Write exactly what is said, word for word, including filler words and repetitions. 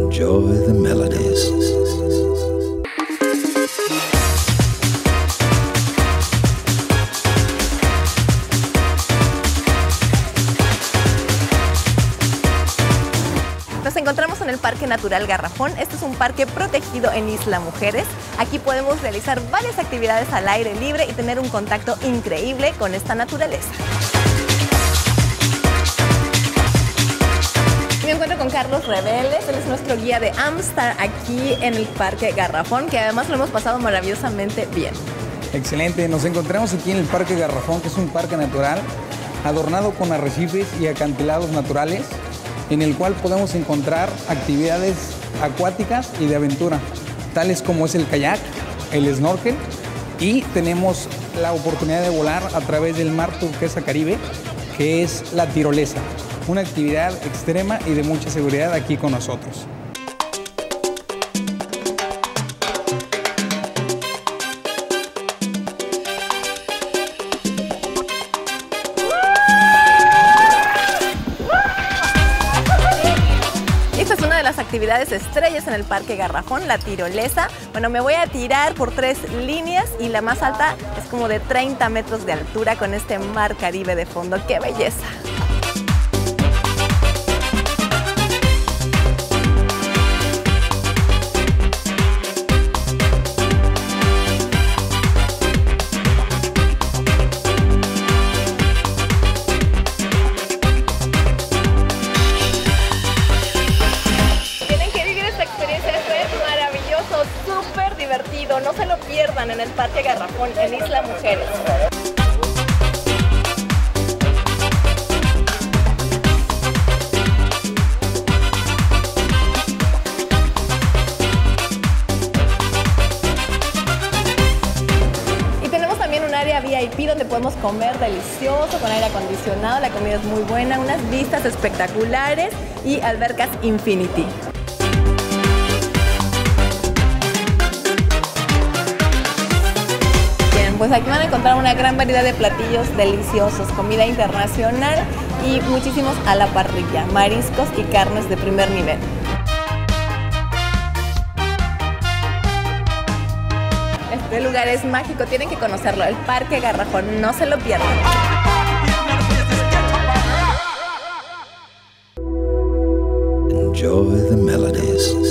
Enjoy the melodies. Nos encontramos en el Parque Natural Garrafón. Este es un parque protegido en Isla Mujeres. Aquí podemos realizar varias actividades al aire libre y tener un contacto increíble con esta naturaleza. Me encuentro con Carlos Reveles, él es nuestro guía de Amstar aquí en el Parque Garrafón, que además lo hemos pasado maravillosamente bien. Excelente, nos encontramos aquí en el Parque Garrafón, que es un parque natural adornado con arrecifes y acantilados naturales, en el cual podemos encontrar actividades acuáticas y de aventura, tales como es el kayak, el snorkel, y tenemos la oportunidad de volar a través del mar turquesa Caribe, que es la tirolesa, una actividad extrema y de mucha seguridad aquí con nosotros. Esta es una de las actividades estrellas en el Parque Garrafón, la tirolesa. Bueno, me voy a tirar por tres líneas y la más alta es como de treinta metros de altura con este mar Caribe de fondo. ¡Qué belleza! Súper divertido, no se lo pierdan en el Parque Garrafón en Isla Mujeres. Y tenemos también un área V I P donde podemos comer delicioso con aire acondicionado, la comida es muy buena, unas vistas espectaculares y albercas Infinity. Pues aquí van a encontrar una gran variedad de platillos deliciosos, comida internacional y muchísimos a la parrilla, mariscos y carnes de primer nivel. Este lugar es mágico, tienen que conocerlo, el Parque Garrafón, no se lo pierdan. Enjoy the melodies.